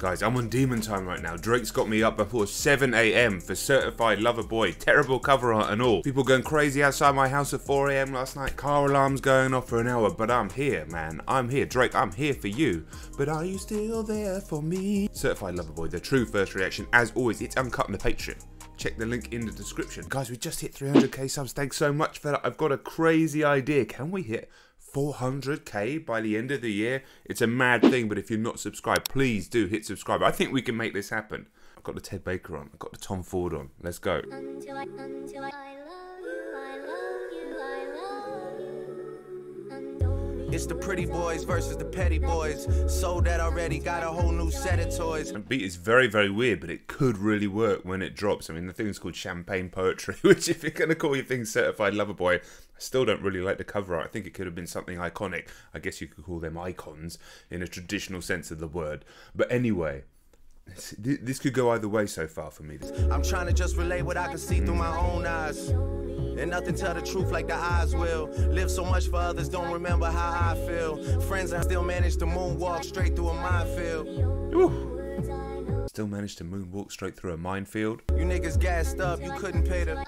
Guys, I'm on demon time right now. Drake's got me up before 7 AM for Certified Lover Boy. Terrible cover art and all. People going crazy outside my house at 4 AM last night. Car alarms going off for an hour. But I'm here, man. I'm here. Drake, I'm here for you. But are you still there for me? Certified Lover Boy, the true first reaction. As always, it's uncut on the Patreon. Check the link in the description. Guys, we just hit 300k subs. Thanks so much for that. I've got a crazy idea. Can we hit 400k by the end of the year? It's a mad thing, but if you're not subscribed, please do hit subscribe. I think we can make this happen. I've got the Ted Baker on. I've got the Tom Ford on. Let's go. Until I love you, I love you. And only It's the pretty boys versus the petty boys. Sold that already, got a whole new set of toys. The beat is very, very weird, but it could really work when it drops. I mean, the thing's called Champagne Poetry, which if you're going to call your thing Certified Lover Boy, I still don't really like the cover art. I think it could have been something iconic. I guess you could call them icons in a traditional sense of the word. But anyway, this could go either way so far for me. I'm trying to just relay what I can see through my own eyes. And nothing tell the truth like the eyes will. Live so much for others, don't remember how I feel. Friends, I still manage to moonwalk straight through a minefield. Ooh. Still managed to moonwalk straight through a minefield. You niggas gassed up, you couldn't pay the...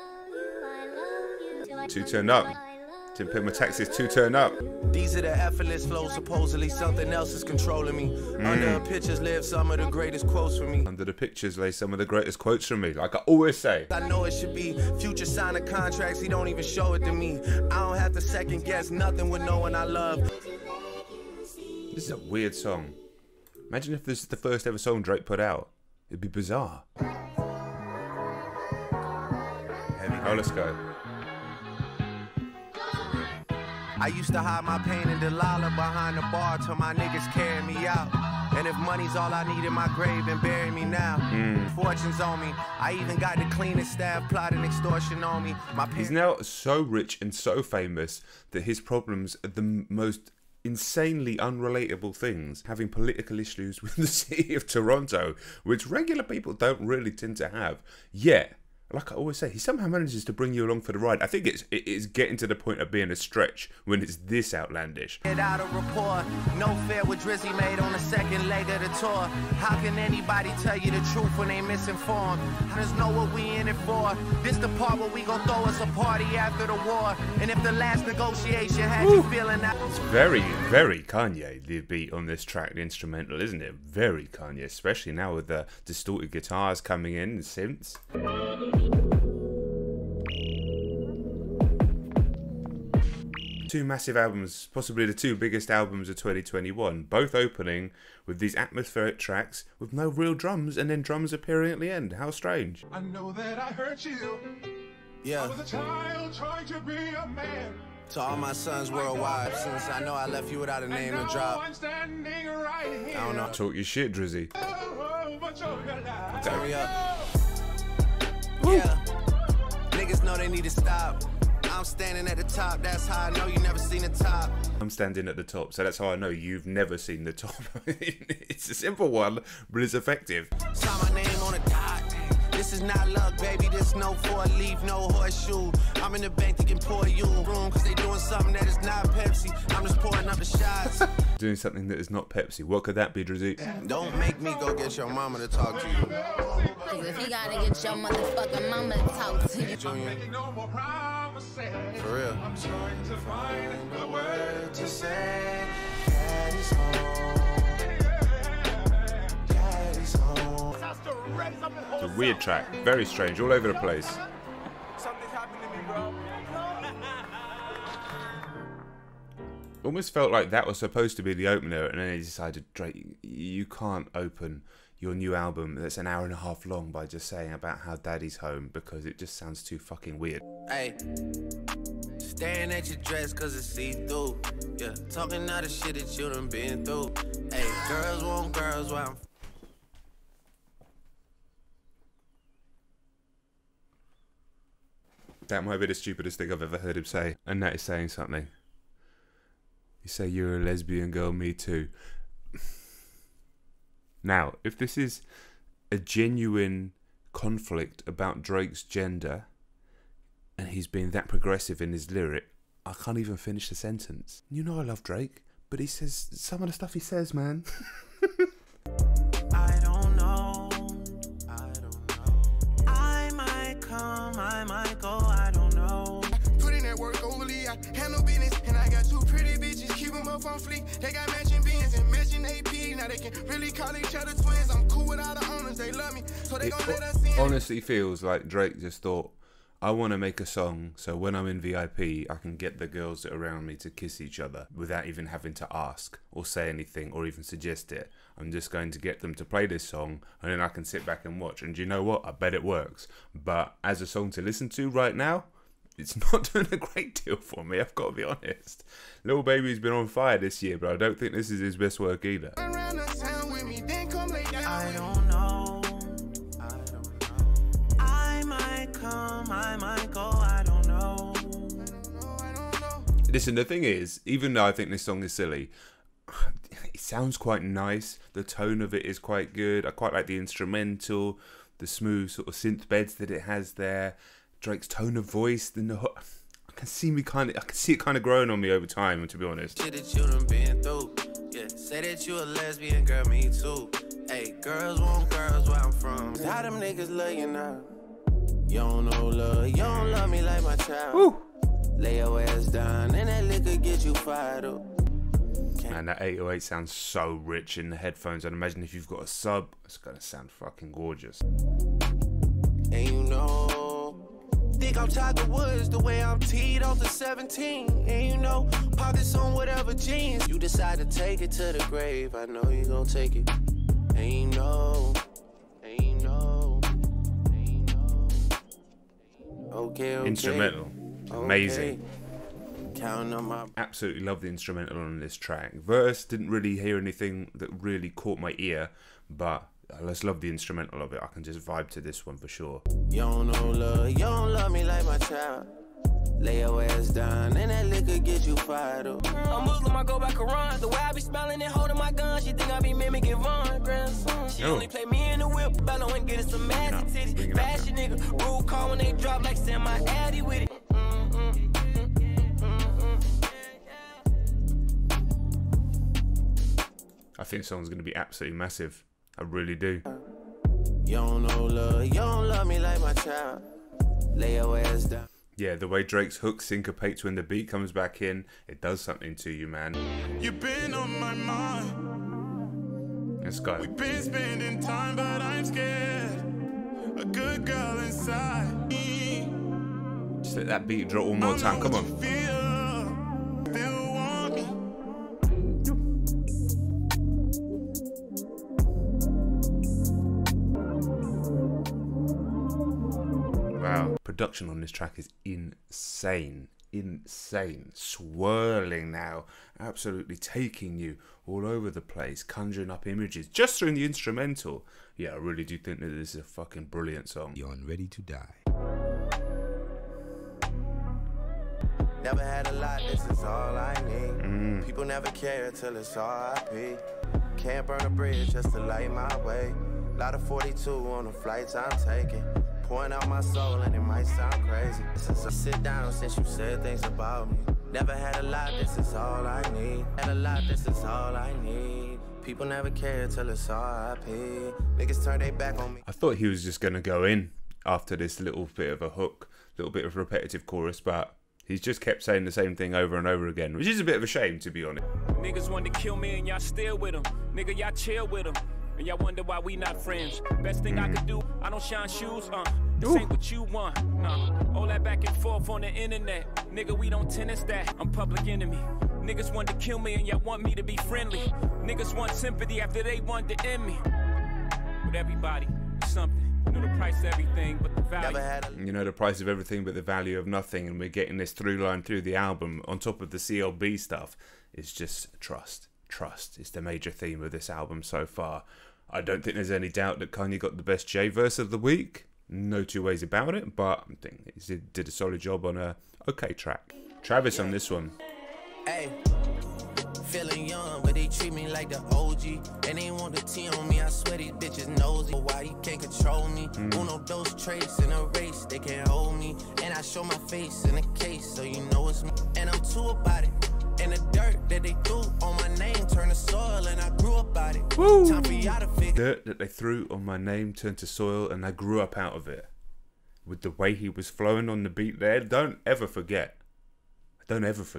Two turned up. Didn't pay my taxes, two turned up. These are the effortless flows, supposedly something else is controlling me. Under the pictures live some of the greatest quotes for me. Under the pictures lay some of the greatest quotes from me, like I always say. I know it should be future signing contracts, he don't even show it to me. I don't have to second guess nothing with no one I love. This is a weird song. Imagine if this is the first ever song Drake put out. It'd be bizarre. Heavy. Oh, let's go. I used to hide my pain in Dolla behind the bar till my niggas carry me out. And if money's all I need in my grave, then bury me now. Fortune's on me. I even got the cleanest staff plotting extortion on me. He's now so rich and so famous that his problems are the most insanely unrelatable things. Having political issues with the city of Toronto, which regular people don't really tend to have. Yet, like I always say, he somehow manages to bring you along for the ride. I think it is getting to the point of being a stretch when it's this outlandish. Get out of rapport. No fair with Drizzy made on the second leg of the tour. How can anybody tell you the truth when they misinformed? There's know what we in it for. This the part where we gon' throw us a party after the war. And if the last negotiation had you feeling that... It's very, very Kanye, the beat on this track, the instrumental, isn't it? Very Kanye, especially now with the distorted guitars coming in and synths. Two massive albums, possibly the two biggest albums of 2021, both opening with these atmospheric tracks with no real drums and then drums appearing at the end. How strange. I know that I hurt you. Yeah. I was a child trying to be a man. To all my sons worldwide, since I know I left you without a name to drop. I'm standing right here. I don't know. Talk your shit, Drizzy. Hurry up. Yeah. Niggas know they need to stop. I'm standing at the top, that's how I know you never seen the top. I'm standing at the top, so that's how I know you've never seen the top. It's a simple one, but it's effective. Saw my name on the dot. This is not luck, baby. This no four-leaf, no horseshoe. I'm in the bank thinking pour you a room, cause they doing something that is not Pepsi. I'm just pouring up the shots. Doing something that is not Pepsi. What could that be, Drizzy? Don't make me go get your mama to talk to you. Cause if you gotta get your motherfucking mama to talk to you. Junior. No more promises. For real. I'm trying to find a word to say. Daddy's home. Daddy's home. It's a weird track, very strange, all over the place. Something's happened to me, bro. Almost felt like that was supposed to be the opener, and then he decided, Drake, you can't open your new album that's an hour and a half long by just saying about how daddy's home, because it just sounds too fucking weird. Hey, staring at your dress cause it's see-through. Yeah, talking all the shit that you done been through. Hey, girls want girls while I'm... That might be the stupidest thing I've ever heard him say, and that is saying something. You say you're a lesbian girl, me too. Now, if this is a genuine conflict about Drake's gender, and he's been that progressive in his lyric, I can't even finish the sentence. You know I love Drake, but he says some of the stuff he says, man. on fleek. They got matching beans and matching AP. Now they can really call each other twins. I'm cool with all the owners, they love me, so they gon' let us in. Honestly feels like Drake just thought, I want to make a song so when I'm in VIP, I can get the girls that are around me to kiss each other without even having to ask or say anything or even suggest it. I'm just going to get them to play this song and then I can sit back and watch. And you know what? I bet it works. But as a song to listen to right now, it's not doing a great deal for me, I've got to be honest. Lil Baby's been on fire this year, but I don't think this is his best work either. I don't know. I might come, I might go, I don't know. Listen, the thing is, even though I think this song is silly, it sounds quite nice. The tone of it is quite good. I quite like the instrumental, the smooth sort of synth beds that it has there. Drake's tone of voice, I can see it kind of growing on me over time, to be honest. Shit that you done been through. Yeah, say that you a lesbian, girl, me too. Hey, girls want girls where I'm from. How them niggas love you now? You don't know love, you don't love me like my child. Woo. Lay your ass down and that liquor get you fired up. Man, that 808 sounds so rich in the headphones. I'd imagine if you've got a sub, it's gonna sound fucking gorgeous. And you know, think I'm Tiger Woods the way I'm teed off the 17. And you know, pockets on whatever jeans. You decide to take it to the grave, I know you gon' take it. And you know, and you know, and you know. Okay. Instrumental, amazing. Okay. Counting on my... Absolutely love the instrumental on this track. Verse, didn't really hear anything that really caught my ear, but I just love the instrumental of it. I can just vibe to this one for sure. You don't know love, you don't love me like my child. Lay your ass down and that liquor get you fired up. I'm Muslim, I go by Quran. The way I be smiling and holding my gun, she think I be mimicking Von grandson. She only play me in the whip, bellow and get us some massive titties. Fashion nigga, rule call when they drop like send my addy with it. I think the song's going to be absolutely massive. I really do. You don't know love, you don't love me like my child. Lay your ass down. Yeah, the way Drake's hook syncopates when the beat comes back in, it does something to you, man. You've been on my mind. Let's go. We've been spending time, but I'm scared. A good girl inside me. Just let that beat drop one more time. Come on. Still want me. Wow, production on this track is insane. Insane. Swirling now. Absolutely taking you all over the place, conjuring up images just through the instrumental. Yeah, I really do think that this is a fucking brilliant song. You're ready to die. Never had a lot, this is all I need. People never care till it's RIP. Can't burn a bridge just to light my way. Lot of 42 on the flights I'm taking. Pouring out my soul and it might sound crazy. So sit down since you said things about me. Never had a lot, this is all I need. Had a lot, this is all I need. People never care till it's RIP. Niggas turn their back on me. I thought he was just going to go in after this little bit of a hook, little bit of repetitive chorus, but he's just kept saying the same thing over and over again, which is a bit of a shame, to be honest. Niggas want to kill me and y'all still with them. Nigga, y'all chill with them. And y'all wonder why we not friends. Best thing I could do, I don't shine shoes, this ain't what you want, nah. All that back and forth on the internet. Nigga, we don't tennis that, I'm public enemy. Niggas want to kill me and y'all want me to be friendly. Niggas want sympathy after they want to end me. With everybody, it's something. You know the price of everything, but the value. You know the price of everything, but the value of nothing. And we're getting this through line through the album on top of the CLB stuff. It's just trust. Trust is the major theme of this album so far. I don't think there's any doubt that Kanye got the best J verse of the week. No two ways about it, but I think he did a solid job on a okay track. Travis on this one. Hey, feeling young, but they treat me like the OG. And they want the T on me, I swear these bitches nosy. Why you can't control me? Uno those traits in a race, they can't hold me. And I show my face in a case, so you know it's me. And I'm too about it. And the dirt that they threw on my name turned to soil, and I grew up out it. Woo! Time for y'all to figure. Dirt that they threw on my name turned to soil, and I grew up out of it. With the way he was flowing on the beat there, don't ever forget. Don't ever forget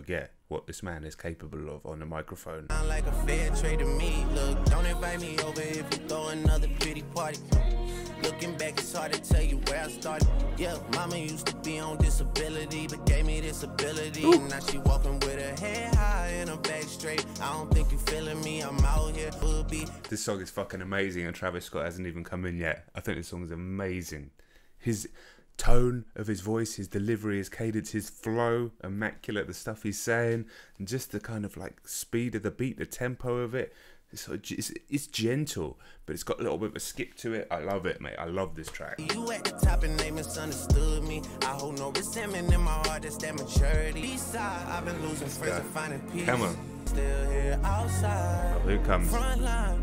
what this man is capable of on the microphone. Sound like a fair trade to me. Look, don't invite me over if you throw another pity party. Looking back, it's hard to tell you where I started. Yeah, mama used to be on disability, but gave me this ability. Now she walking with her head high and her back straight. I don't think you feeling me, I'm out here for a beat. This song is fucking amazing, and Travis Scott hasn't even come in yet. I think this song is amazing. His tone of his voice, his delivery, his cadence, his flow, immaculate. The stuff he's saying, and just the kind of like speed of the beat, the tempo of it. It's gentle, but it's got a little bit of a skip to it. I love it, mate. I love this track. You at the top and they misunderstood me. I hold no resentment in my heart, that's that maturity. Beside, I've been losing friends and finding peace. Come on. Still here outside. Oh, here comes. Front line.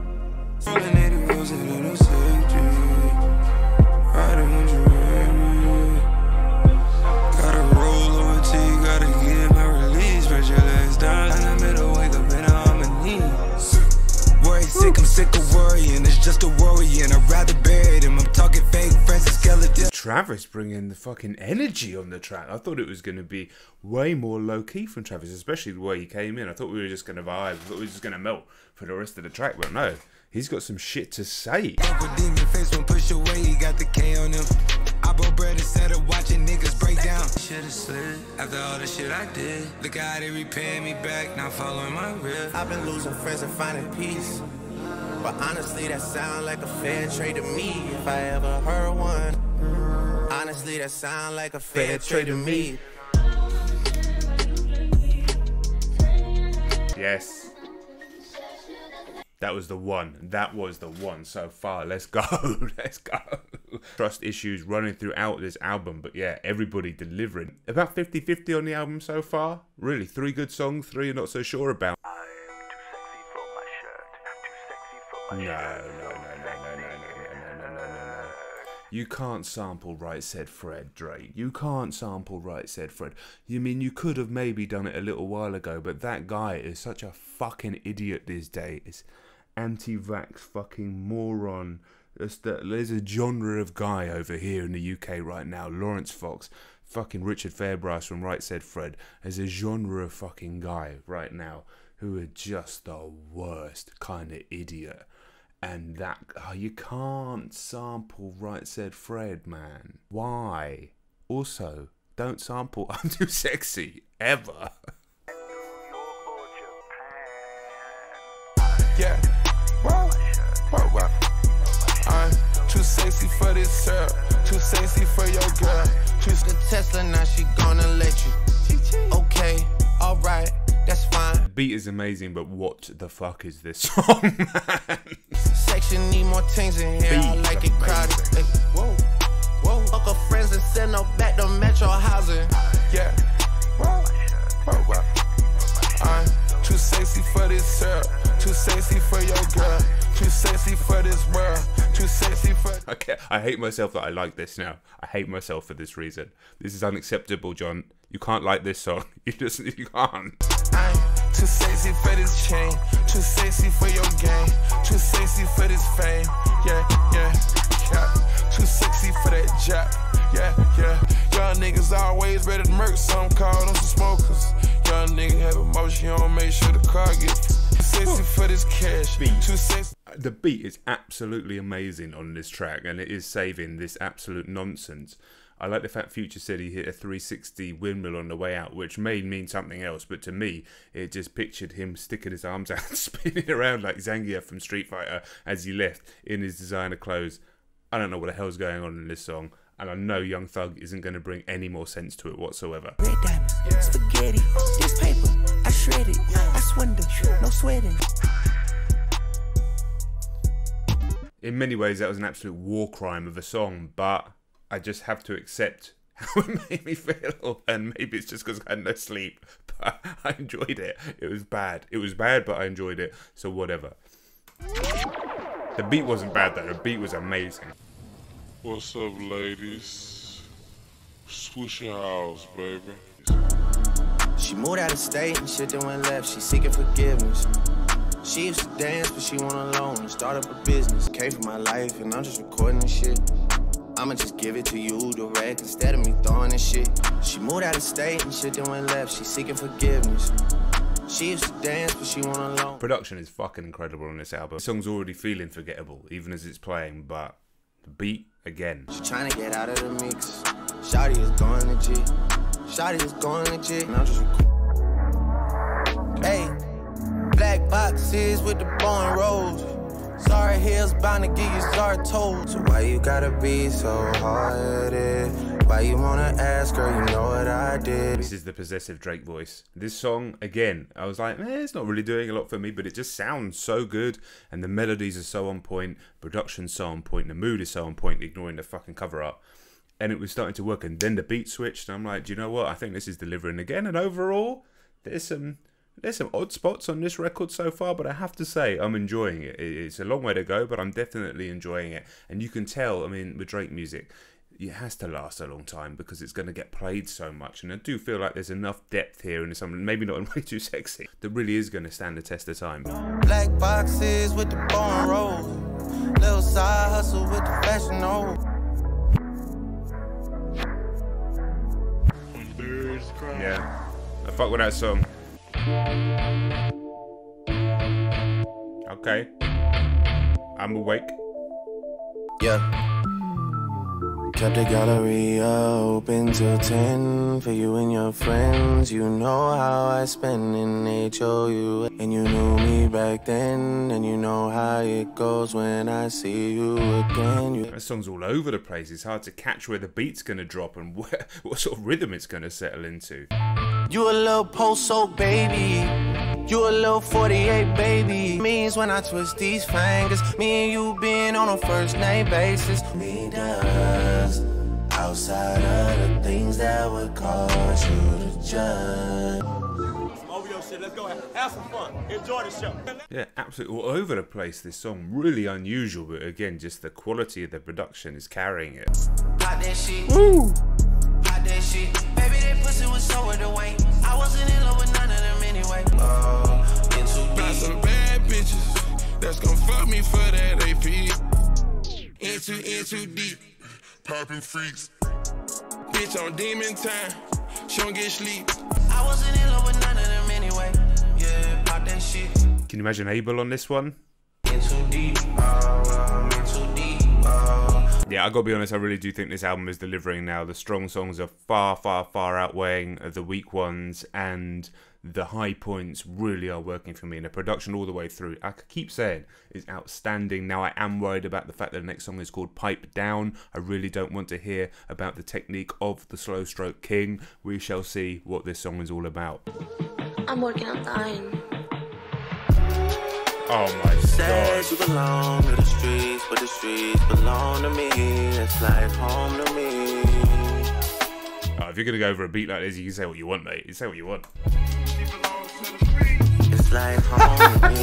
Gotta roll over to you, gotta get my release. Spread your legs down in the middle, wake up and on my knees. Worry sick, I'm sick of worrying. It's just a worry and I'd rather bury them. I'm talking fake friends and skeletons. Travis bringing the fucking energy on the track. I thought it was going to be way more low-key from Travis, especially the way he came in. I thought we were just going to vibe. I thought we were just going to melt for the rest of the track, but no. He's got some shit to say. Demon face when push away, he got the K on him. I broke bread instead of watching niggas break down. Should've slid after all the shit I did. Look how they repay me back, not following my rip. I've been losing friends and finding peace. But honestly, that sound like a fair trade to me if I ever heard one. Honestly, that sound like a fair trade to me. Yes. That was the one. That was the one so far. Let's go. Let's go. Trust issues running throughout this album. But yeah, everybody delivering. About 50-50 on the album so far. Really, 3 good songs, 3 you're not so sure about. No. You can't sample Right Said Fred, Drake. You can't sample Right Said Fred. You mean you could have maybe done it a little while ago, but that guy is such a fucking idiot these days. Anti-vax fucking moron. There's a genre of guy over here in the UK right now. Lawrence Fox, fucking Richard Fairbrass from Right Said Fred. There's a genre of fucking guy right now who are just the worst kind of idiot. And that, you can't sample Right Said Fred, man. Why? Also, don't sample I'm Too Sexy, ever. Yeah, wow. I'm too sexy for this syrup, too sexy for your girl. The Tesla, now she gonna let you. Okay, alright, that's fine. The beat is amazing, but what the fuck is this song, man? Section need more things in here, I like it crowded. Hey, whoa. Fuck her friends and send her back to metro housing. Yeah, wow. I'm too sexy for this syrup, too sexy for your girl, too sexy for this world, too sexy for... Okay, I hate myself that I like this now. I hate myself for this reason. This is unacceptable, John. You can't like this song. You can't. I'm too sexy for this chain, too sexy for your game, too sexy for this fame. Yeah. Too sexy for that jack. Yeah. Young niggas always ready to murk, some call them some smokers. Young nigga have emotion, you don't make sure the car gets too sexy for this cash. Too sexy. The beat is absolutely amazing on this track, and it is saving this absolute nonsense. I like the fact Future said he hit a 360 windmill on the way out, which may mean something else, but to me, it just pictured him sticking his arms out, spinning around like Zangief from Street Fighter as he left in his designer clothes. I don't know what the hell's going on in this song, and I know Young Thug isn't going to bring any more sense to it whatsoever. Red diamonds, spaghetti, this paper, I shred it, I swindle, no sweating. In many ways, that was an absolute war crime of a song, but I just have to accept how it made me feel, and maybe it's just because I had no sleep, but I enjoyed it. It was bad. It was bad, but I enjoyed it, so whatever. The beat wasn't bad though, the beat was amazing. What's up, ladies? Swoosh your house, baby. She moved out of state and shit then went left, she seeking forgiveness. She used to dance, but she went alone and start up a business. Came for my life and I'm just recording this shit. I'ma just give it to you direct instead of me throwing this shit. She moved out of state and shit then went left. She seeking forgiveness. She used to dance, but she went alone. Production is fucking incredible on this album. The song's already feeling forgettable, even as it's playing, but the beat, again. She trying to get out of the mix. Shawty is going legit. Shawty is going legit. And I'm just hey, black boxes with the bone rolls. Sorry, heels bound to give you Zartold. So why you gotta be so hard-headed? Why you wanna ask her, you know what I did? This is the possessive Drake voice. This song, again, I was like, it's not really doing a lot for me, but it just sounds so good, and the melodies are so on point, production's so on point, the mood is so on point, ignoring the fucking cover art. And it was starting to work, and then the beat switched, and I'm like, do you know what? I think this is delivering again, and overall, there's some odd spots on this record so far, but I have to say, I'm enjoying it. It's a long way to go, but I'm definitely enjoying it. And you can tell, I mean, with Drake music, it has to last a long time because it's going to get played so much. And I do feel like there's enough depth here and something, maybe not in Way Too Sexy, that really is going to stand the test of time. Black boxes with the bone roll. Little side hustle with the fashion roll. Yeah, I fuck with that song. Okay, I'm awake. Yeah. Kept the gallery open till 10 for you and your friends. You know how I spend in HOU. And you knew me back then, and you know how it goes when I see you again. That song's all over the place. It's hard to catch where the beat's gonna drop and what sort of rhythm it's gonna settle into. You a little post-soap baby. You a little 48 baby. Means when I twist these fingers, me and you being on a first name basis. Me does outside of the things that would cause you to judge. Over your shit, let's go have some fun. Enjoy the show. Yeah, absolutely all over the place. This song, really unusual, but again, just the quality of the production is carrying it. Hot that shit. Woo! Hot that shit. Baby, that pussy was so with the weight. I wasn't in love with none of them anyway. Got some bad bitches that's gon' fuck me for that AP. In too deep, poppin' freaks. Bitch on demon time, she don't get sleep. I wasn't in love with none of them anyway. Yeah, pop that shit. Can you imagine Abel on this one? In too deep, in too deep. Yeah, I gotta be honest, I really do think this album is delivering now. The strong songs are far, far, far outweighing the weak ones, and the high points really are working for me. And the production all the way through, I keep saying, is outstanding. Now, I am worried about the fact that the next song is called Pipe Down. I really don't want to hear about the technique of the slow stroke king. We shall see what this song is all about. I'm working on dying. Oh my god. Says you belong to the streets, but the streets belong to me. It's like home to me. Oh, if you're gonna go over a beat like this, you can say what you want, mate. You say what you want. It's like home to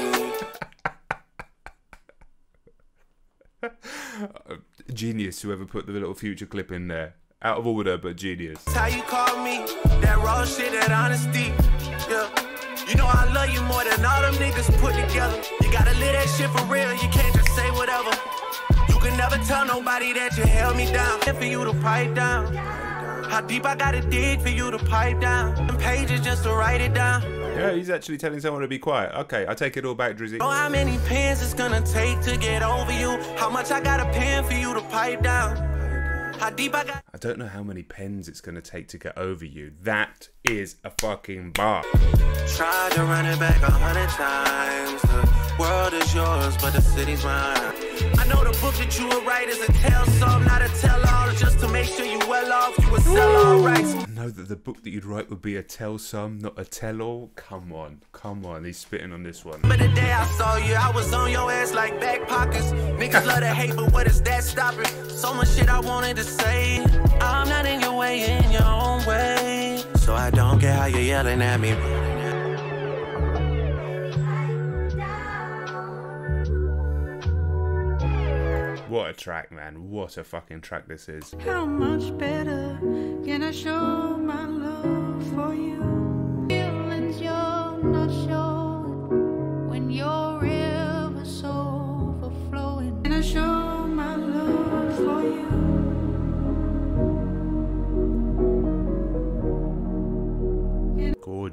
me. Genius, whoever put the little Future clip in there. Out of order, but genius. That's how you call me, that raw shit, that honesty. Yeah. You know I love you more than all them niggas put together. You gotta live that shit for real, you can't just say whatever. You can never tell nobody that you held me down. And for you to pipe down, how deep I gotta dig for you to pipe down. Them pages just to write it down. Yeah, he's actually telling someone to be quiet. Okay, I take it all back, Drizzy. Know how many pens it's gonna take to get over you. How much I gotta pen for you to pipe down. How deep I don't know how many pens it's gonna take to get over you. That is a fucking bar. Tried to run it back 100 times. The world is yours, but the city's mine. I know the book that you would write is a tell some, not a tell all. Just to make sure you well off, you would sell all rights. I know that the book that you'd write would be a tell some, not a tell all. Come on, he's spitting on this one. But the day I saw you, I was on your ass like back pockets. Niggas love to hate, but what is that stopping? So much shit I wanted to say. I'm not in your way, in your own way. So I don't care how you're yelling at me. What a track, man. What a fucking track this is. How much better can I show my love for you? Feelings you're not showing when your river's overflowing. Can I show my love for you?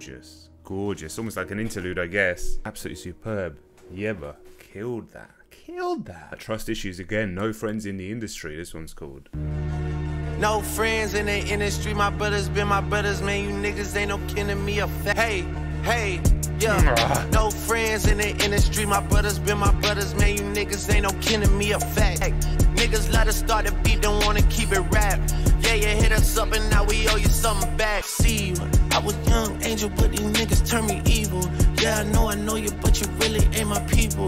gorgeous. Gorgeous. Almost like an interlude, I guess. Absolutely superb. Yebba. Killed that. Killed that. Trust issues again. No friends in the industry. This one's called. No friends in the industry. My brothers been my brothers, man. You niggas ain't no kin to me. Hey, hey, yeah. No friends in the industry. My brothers been my brothers, man. You niggas ain't no kin to me. A fact. Hey, niggas let us start the beat, don't wanna keep it rap. Yeah, you hit us up and now we owe you something back. See, I was young angel, but these niggas turn me evil. Yeah, I know you, but you really ain't my people.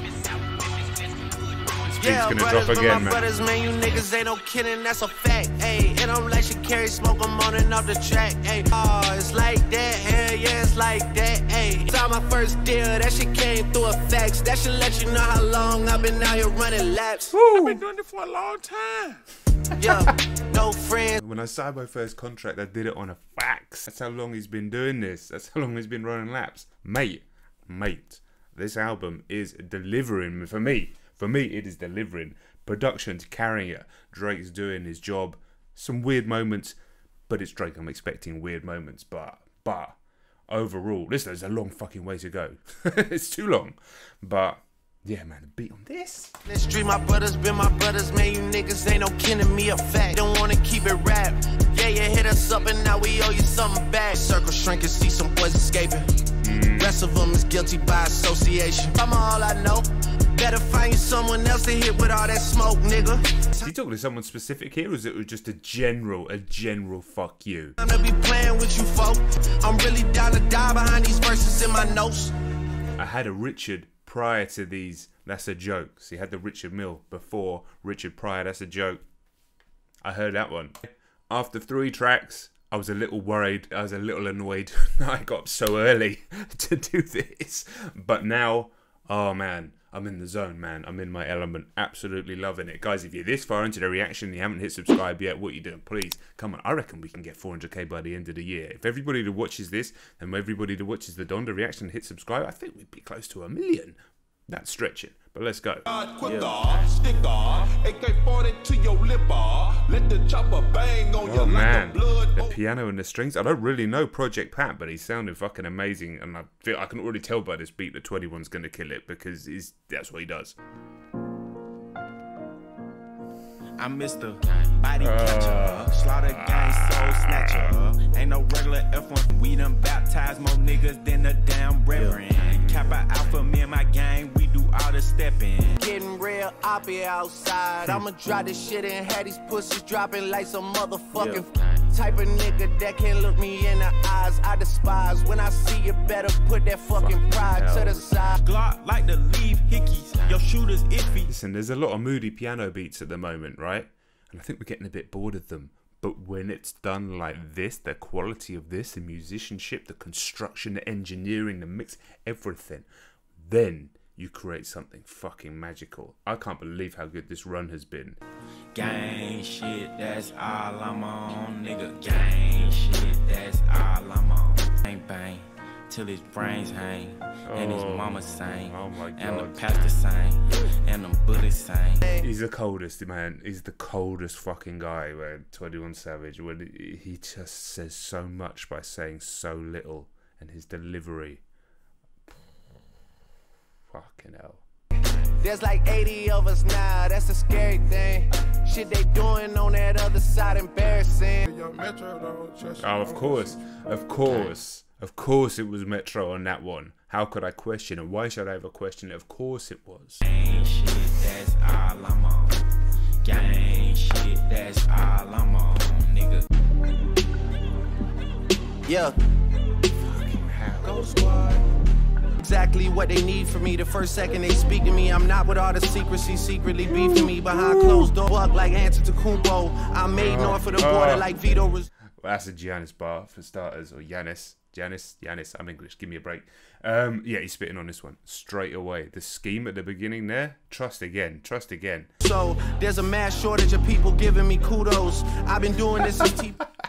Yeah, gonna brothers, drop again, my brothers, man, you niggas ain't no kidding, that's a fact. Ayy, it don't like she carry smoke, I'm on and off the track. Ayy, oh, it's like that, hell yeah, it's like that. Ayy, saw my first deal, that shit came through a fax. That should let you know how long I've been out here running laps. I've been doing it for a long time. Yeah, no friends. When I signed my first contract, I did it on a fax. That's how long he's been doing this. That's how long he's been running laps. Mate, this album is delivering for me. For me, it is delivering. Production's carrying it. Drake's doing his job. Some weird moments, but it's Drake. I'm expecting weird moments. But overall, listen, there's a long fucking way to go. It's too long. But yeah, man, the beat on this. This street, my brothers been my brothers, man. You niggas ain't no kin to me. A fact. Don't wanna keep it rap. Yeah, you hit us up and now we owe you something back. Circle shrink and see some boys escaping. Rest of them is guilty by association. I'm all I know. Better find you someone else to hit with all that smoke, nigga. Is he talking to someone specific here, or is it just a general fuck you? I'm gonna be playing with you, folk. I'm really down to die behind these verses in my notes. I had a Richard prior to these. That's a joke. So you had the Richard Mill before Richard Pryor. That's a joke. I heard that one. After 3 tracks, I was a little worried. I was a little annoyed. I got up so early to do this. But now, oh man, I'm in the zone, man. I'm in my element. Absolutely loving it. Guys, if you're this far into the reaction and you haven't hit subscribe yet, what are you doing? Please, come on. I reckon we can get 400k by the end of the year. If everybody that watches this and everybody that watches the Donda reaction hit subscribe, I think we'd be close to 1 million. That's stretching, but let's go. Oh man, the piano and the strings. I don't really know Project Pat, but he's sounding fucking amazing, and I feel I can already tell by this beat that 21's gonna kill it because that's what he does. I'm Mr. Body Catcher, Slaughter Gang Soul Snatcher. Ain't no regular F1, we done baptized more niggas than a damn reverend. Kappa Alpha, me and my gang, we do all the stepping. Getting real oppy outside. I'ma drop this shit and have these pussies dropping like some motherfucking type of nigga that can't look me in the eyes. I despise. When I see you, better put that fucking pride to the side. Glock like to leave hickeys. Your shooter's iffy. Listen, there's a lot of moody piano beats at the moment, right? And I think we're getting a bit bored of them. But when it's done like this, the quality of this, the musicianship, the construction, the engineering, the mix, everything, then you create something fucking magical. I can't believe how good this run has been. Gang shit, that's all I'm on, nigga. Gang shit, that's all I'm on. Bang bang, till his brains hang, and his mama sang, and the pastor sang, and the Buddhist sang. He's the coldest, man. He's the coldest fucking guy, man. 21 Savage, when he just says so much by saying so little, and his delivery. Fucking hell. There's like 80 of us now, that's a scary thing. Shit they doing on that other side embarrassing. Oh, of course it was Metro on that one. How could I question it? Why should I ever question it? Of course it was. Gang shit, that's all I'm on. Gang shit, that's all I'm on, nigga. Yeah. Fucking hell. Go squad. Exactly what they need from me. The first second they speak to me, I'm not with all the secrecy, secretly beefing me behind closed door. Buck like Antetokounmpo. I'm made north of the border like Vito. Well, that's a Giannis bar for starters, or Giannis. I'm English. Give me a break. Yeah, he's spitting on this one straight away. The scheme at the beginning there. Trust again. So there's a mass shortage of people giving me kudos. I've been doing this since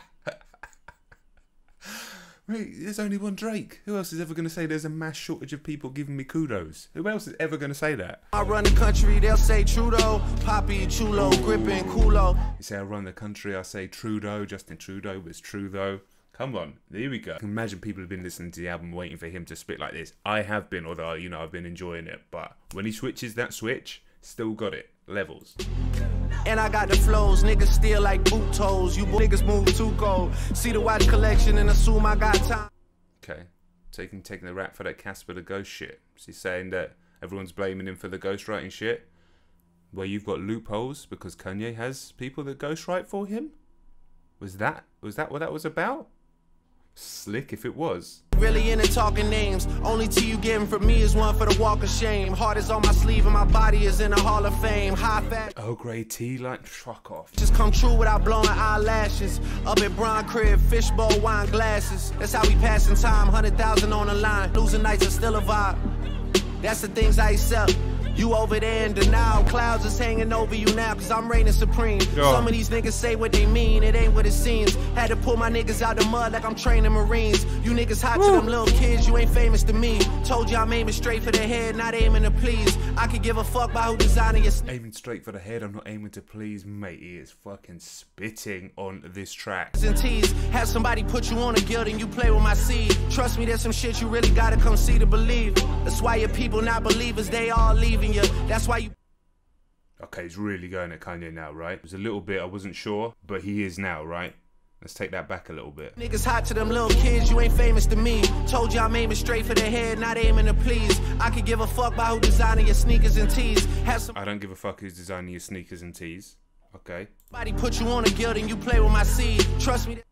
Wait, there's only one Drake. Who else is ever going to say there's a mass shortage of people giving me kudos? Who else is ever going to say that? I run the country, they'll say Trudeau, Poppy, Chulo, Grippin, Kulo. You say I run the country, I say Trudeau. Justin Trudeau was true though. Come on, here we go. I can imagine people have been listening to the album waiting for him to spit like this. I have been, although, you know, I've been enjoying it. But when he switches that switch, still got it. Levels. And I got the flows, niggas still like boot toes. You niggas move too cold. See the watch collection and assume I got time. Okay, taking the rap for that Casper the Ghost shit. Is he saying that everyone's blaming him for the ghostwriting shit? Where you've got loopholes because Kanye has people that ghostwrite for him? Was that what that was about? Slick if it was. Really into talking names. Only tea you getting from me is one for the walk of shame. Heart is on my sleeve and my body is in the Hall of Fame. High fat. Earl Grey tea, like, fuck off. Just come true without blowing eyelashes. Up at Bron crib, fishbowl wine glasses. That's how we passing time. 100,000 on the line. Losing nights are still a vibe. That's the things I accept. You over there in denial, clouds is hanging over you now, cause I'm reigning supreme. Some of these niggas say what they mean, it ain't what it seems. Had to pull my niggas out the mud like I'm training Marines. You niggas hot to them little kids, you ain't famous to me. Told you I'm aiming straight for the head, not aiming to please. I could give a fuck about who designing your... Aiming straight for the head, I'm not aiming to please. Mate, he is fucking spitting on this track. And tease, have somebody put you on a guild and you play with my seed. Trust me, there's some shit you really gotta come see to believe. That's why your people not believers, they all leaving you. That's why you... Okay, he's really going at Kanye now, right? It was a little bit, I wasn't sure, but he is now, right? Let's take that back a little bit. Niggas hot to them little kids, you ain't famous to me. Told you I'm aiming straight for the head, not aiming to please. I could give a fuck about who designing your sneakers and tees. Have some... I don't give a fuck who's designing your sneakers and tees. Okay. Somebody put you on a guild and you play with my seed. Trust me.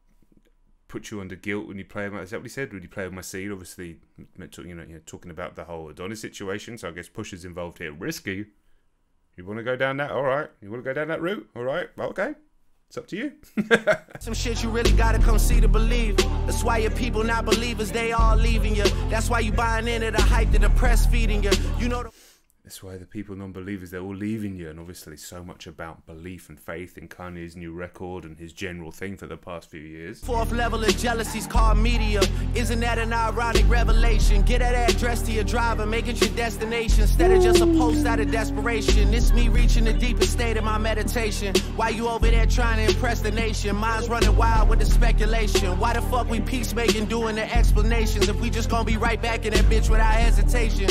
Put you under guilt when you play with my... Is that what he said? When you play with my seed? Obviously, you know, talking about the whole Adonis situation. So I guess Pusha's involved here. Risky. You want to go down that? All right. You want to go down that route? All right. Okay. It's up to you. Some shit you really gotta come see to believe. That's why your people not believers, they all leaving you. That's why you buying into the hype that the press feeding you. You know the... That's why the people, non-believers, they're all leaving you. And obviously so much about belief and faith in Kanye's new record and his general thing for the past few years. Fourth level of jealousy's called media. Isn't that an ironic revelation? Get that address to your driver, make it your destination instead of just a post out of desperation. It's me reaching the deepest state of my meditation. Why you over there trying to impress the nation? Mine's running wild with the speculation. Why the fuck we peacemaking doing the explanations if we just gonna be right back in that bitch without hesitation?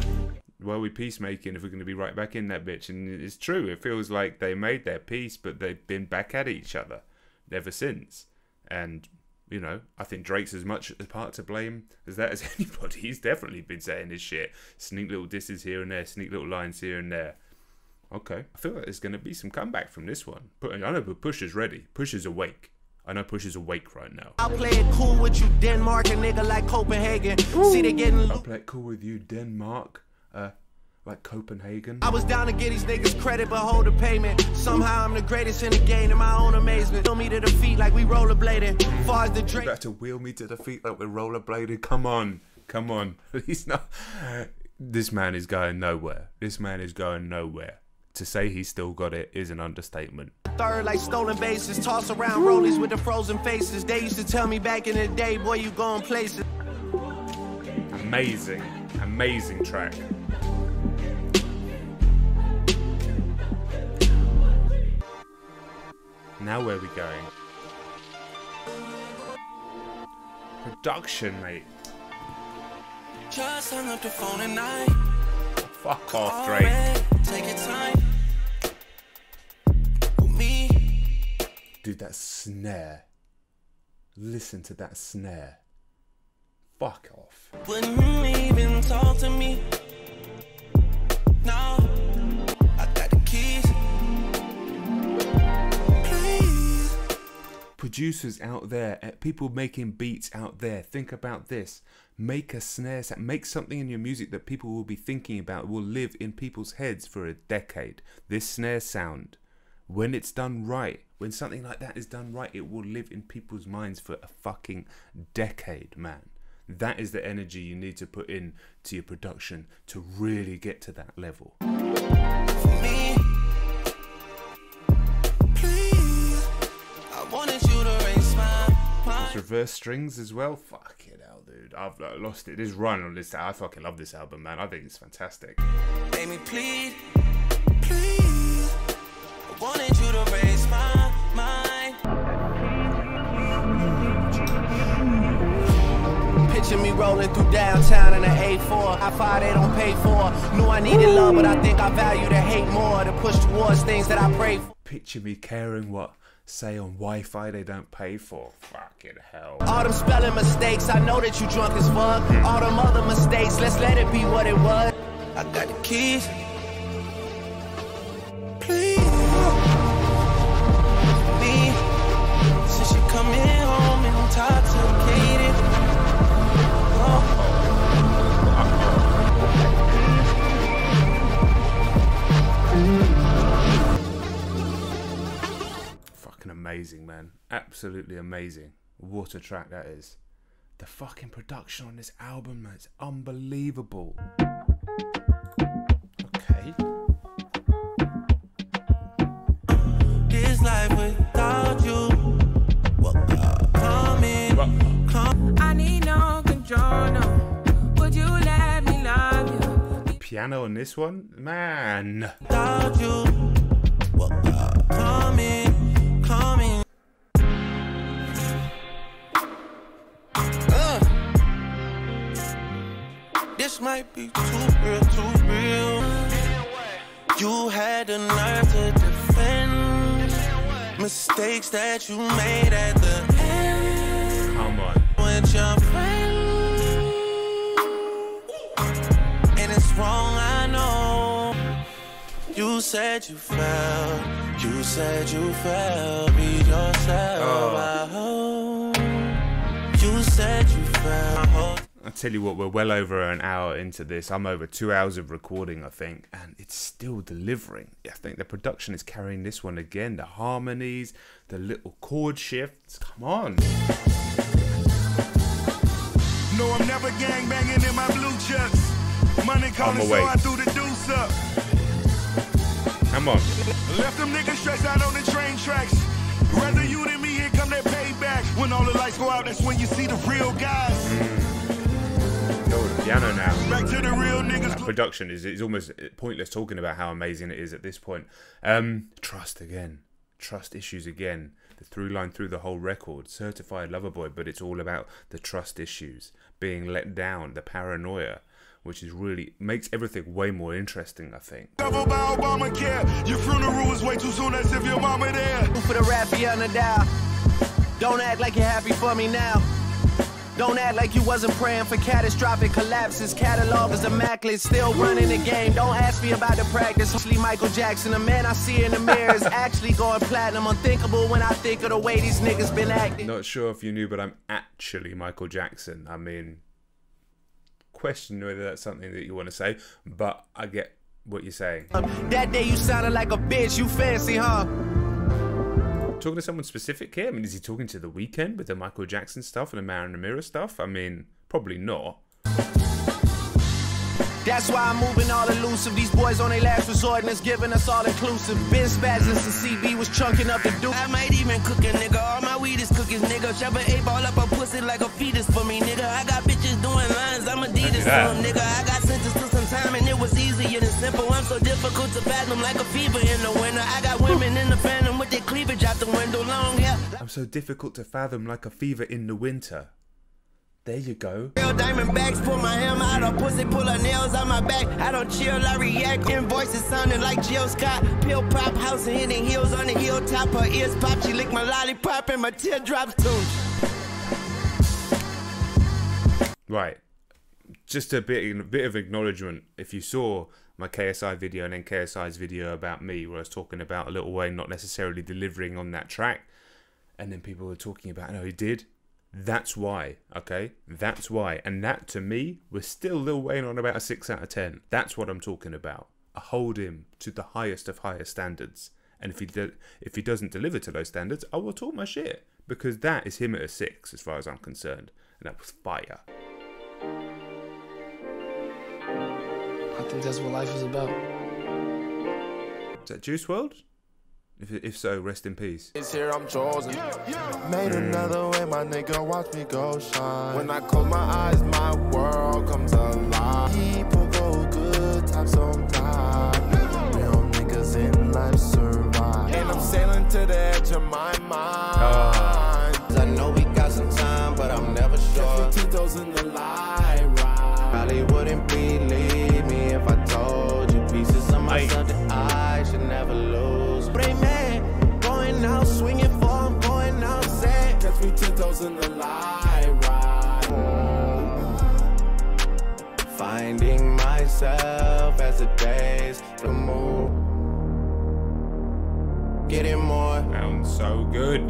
Well, we peacemaking if we're going to be right back in that bitch. And it's true. It feels like they made their peace, but they've been back at each other ever since. And, you know, I think Drake's as much a part to blame as that as anybody. He's definitely been saying his shit. Sneak little disses here and there, sneak little lines here and there. Okay. I feel like there's going to be some comeback from this one. I know, but Pusha's ready. Pusha's awake. I know Pusha's awake right now. I'll play it cool with you, Denmark, a nigga like Copenhagen. Ooh. See, they getting... I'll play it cool with you, Denmark. Like Copenhagen. I was down to get these niggas credit but hold the payment. Somehow I'm the greatest in the game in my own amazement. Wheel me to the feet like we rollerblading. Far as the Drake. You about to wheel me to the feet like we're rollerblading? Come on. Come on. He's not... This man is going nowhere. This man is going nowhere. To say he's still got it is an understatement. Third like stolen bases. Toss around rollies with the frozen faces. They used to tell me back in the day, boy, you going places. Amazing. Amazing track. Now where are we going? Production, mate. Just hung up the phone at night. Fuck off, Drake. Take your time. With me. Dude, that snare. Listen to that snare. Fuck off. Wouldn't even talk to me. No. I got the keys. Producers out there, people making beats out there, think about this. Make a snare sound, make something in your music that people will be thinking about, will live in people's heads for a decade. This snare sound, when it's done right, when something like that is done right, it will live in people's minds for a fucking decade, man. That is the energy you need to put in to your production to really get to that level. For me. Wanted you to raise my mind. Reverse strings as well. Fuck it hell, dude. I've lost it. This run on this. I fucking love this album, man. I think it's fantastic. Made me plead, please. I wanted you to raise my mind. rolling through downtown in an A4. High five they don't pay for. Knew I needed love, but I think I value the hate more. To push towards things that I pray for. Picture me caring what say on Wi-Fi they don't pay for. Fucking hell. All them spelling mistakes, I know that you drunk as fuck. All them other mistakes, let's let it be what it was. I got the keys. Please. Me. Since you coming home intoxicated. Fucking amazing, man. Absolutely amazing. What a track that is. The fucking production on this album, man, it's unbelievable. Okay. This life without you. I need no control, no. Would you let me love you? Piano on this one? Man. Without you. Coming. This might be too real. You had the nerve to defend mistakes that you made at the end. Come on. With your friend. And it's wrong, I know. You said you fell. You said you fell. Be yourself. I hope. You said you fell. I hope. I tell you what, we're well over an hour into this. I'm over 2 hours of recording, I think, and it's still delivering. I think the production is carrying this one again. The harmonies, the little chord shifts. Come on. No, I'm never gang banging in my blue chucks. Money calling, so I threw the deuce up. Come on. Left them niggas stressed out on the train tracks. Rather you than me, here come that payback. When all the lights go out, that's when you see the real guys. Go to the piano now. Back to the real niggas. That production is almost pointless talking about how amazing it is at this point. Trust again. Trust issues again. The through line through the whole record. Certified lover boy, but it's all about the trust issues. Being let down, the paranoia. Which is really makes everything way more interesting, I think. Covered by Obamacare. Your funeral is way too soon, as if your mama there. For the rap beyond the dial. Don't act like you're happy for me now. Don't act like you wasn't praying for catastrophic collapses. Catalog is immaculate, still running the game. Don't ask me about the practice. Actually, Michael Jackson, the man I see in the mirror is actually going platinum. Unthinkable when I think of the way these niggas been acting. Not sure if you knew, but I'm actually Michael Jackson. I mean, question whether that's something that you want to say, but I get what you're saying. That day you sounded like a bitch, you fancy, huh? Talking to someone specific here? I mean, is he talking to The Weeknd with the Michael Jackson stuff and the Man in the Mirror stuff? I mean, probably not. That's why I'm moving all elusive. These boys on their last resort and it's giving us all inclusive. Been spazzing since CB was chunking up the dude. I might even cook a nigga. All my weed is cookies, nigga. Shove an 8-ball up a pussy like a fetus for me, nigga. I got bitches doing lines. I'm Adidas for them, nigga. I got sentenced to some time and it was easier than simple. I'm so difficult to fathom like a fever in the winter. I got women in the phantom with their cleavage out the window, long hair. I'm so difficult to fathom like a fever in the winter. There you go. Real diamond bags, pull my hammer out of pussy, pull her nails on my back. I don't chill, I react. Invoices sounding like Jill Scott. Pill pop, house and hitting heels on the hilltop. Her ears pop, she lick my lollipop and my teardrops too. Right. Just a bit of acknowledgement. If you saw my KSI video and then KSI's video about me, where I was talking about Lil Wayne not necessarily delivering on that track, and then people were talking about, no, he did. That's why, okay? That's why. And that, to me, was still Lil Wayne on about a 6 out of 10. That's what I'm talking about. I hold him to the highest of higher standards. And if he doesn't deliver to those standards, I will talk my shit. Because that is him at a 6, as far as I'm concerned. And that was fire. I think that's what life is about. Is that Juice WRLD? If so, rest in peace. It's here, I'm chosen. Made another way, my nigga, watch me go shine. When I close my eyes, my world comes alive. People go good times sometimes. Real niggas in life survive. And I'm sailing to the edge of my mind. I know we got some time, but I'm never sure. Tito's in the light. but they mad. Going out swinging for, I'm going out sad. Catch me 10 toes in the light ride. Finding myself as the days to move. Getting more. Sounds so good.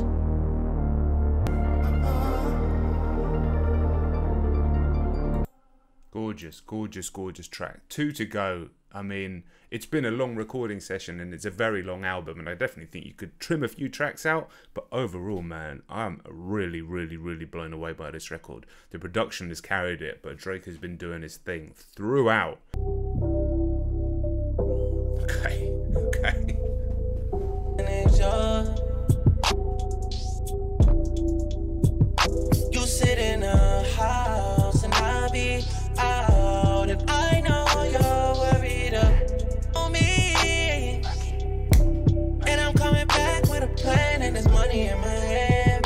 Gorgeous, gorgeous, gorgeous track. 2 to go. I mean, it's been a long recording session and it's a very long album, and I definitely think you could trim a few tracks out, but overall, man, I'm really, really, really blown away by this record. The production has carried it, but Drake has been doing his thing throughout. Okay, okay. You sit in a house and I be out, and I know you're worried about me, and I'm coming back with a plan, and there's money in my hand,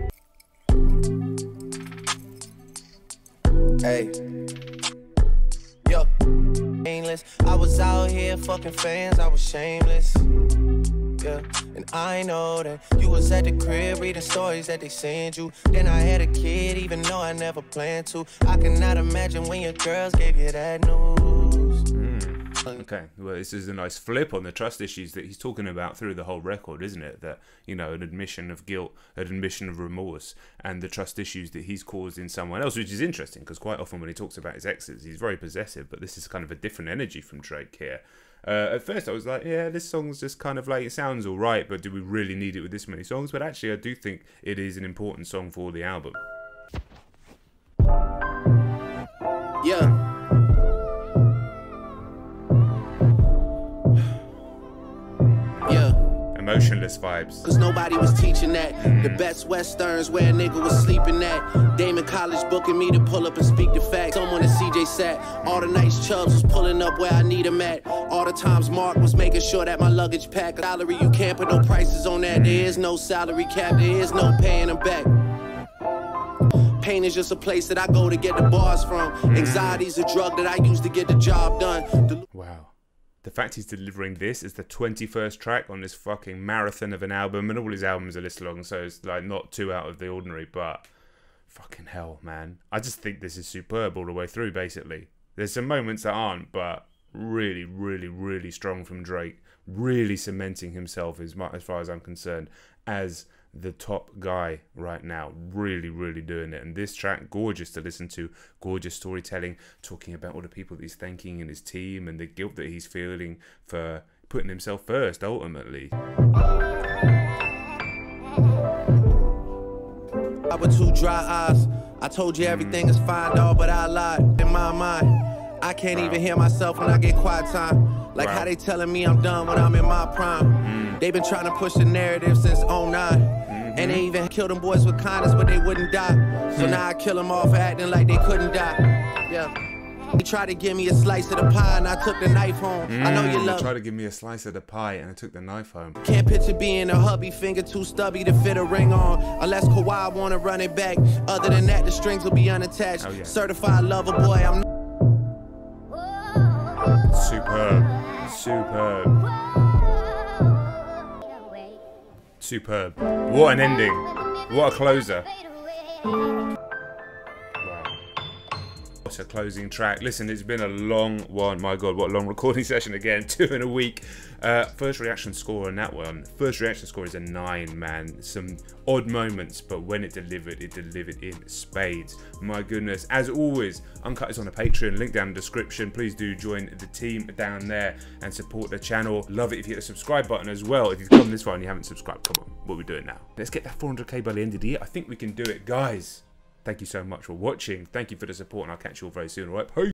baby. Hey, yo, aimless. I was out here fucking fans, I was shameless. Yeah, and I know that you was at the crib reading stories that they sent you. Then I had a kid, even though I never planned to. I cannot imagine when your girls gave you that news. Okay, well, this is a nice flip on the trust issues that he's talking about through the whole record, isn't it? That, you know, an admission of guilt, an admission of remorse, and the trust issues that he's caused in someone else, which is interesting because quite often when he talks about his exes, he's very possessive, but this is kind of a different energy from Drake here. At first I was like, yeah, this song's just kind of like, it sounds all right, but do we really need it with this many songs? But actually I do think it is an important song for the album. Yeah. Emotionless vibes. Cause nobody was teaching that. The best westerns where a nigga was sleeping at. Damon College booking me to pull up and speak the facts. Someone at CJ sat. All the nice chubs was pulling up where I need them at. All the times Mark was making sure that my luggage packed. Salary, you can't put no prices on that. There is no salary cap. There is no paying them back. Pain is just a place that I go to get the bars from. Anxiety's a drug that I use to get the job done. Wow. The fact he's delivering this as the 21st track on this fucking marathon of an album, and all his albums are this long, so it's like not too out of the ordinary, but fucking hell, man. I just think this is superb all the way through, basically. There's some moments that aren't, but really, really, really strong from Drake. Really cementing himself, as far as I'm concerned, as the top guy right now. Really, really doing it. And this track, gorgeous to listen to, gorgeous storytelling, talking about all the people that he's thanking in his team and the guilt that he's feeling for putting himself first, ultimately. I with 2 dry eyes. I told you everything is fine, dog, but I lied in my mind. I can't even hear myself when I get quiet time. Like how they telling me I'm done when I'm in my prime. They've been trying to push the narrative since 09. And they even killed them boys with kindness, but they wouldn't die. So now I kill them all for acting like they couldn't die. Yeah. They tried to give me a slice of the pie and I took the knife home. I know you love. They tried to give me a slice of the pie and I took the knife home. Can't picture being a hubby, finger too stubby to fit a ring on. Unless Kawhi wanna run it back. Other than that, the strings will be unattached. Oh, yeah. Certified lover boy, I'm superb. Superb. Superb. What an ending. What a closer. What a closing track. Listen, it's been a long one. My God, what a long recording session again. 2 in a week. First reaction score on that one. First reaction score is a 9, man. Some odd moments, but when it delivered in spades. My goodness. As always, Uncut is on a Patreon. Link down in the description. Please do join the team down there and support the channel. Love it if you hit the subscribe button as well. If you've come this far and you haven't subscribed, come on. What are we doing now? Let's get that 400k by the end of the year. I think we can do it, guys. Thank you so much for watching. Thank you for the support, and I'll catch you all very soon. All right, peace.